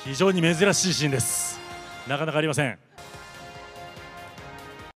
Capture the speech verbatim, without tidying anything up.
非常に珍しいシーンです。なかなかありません。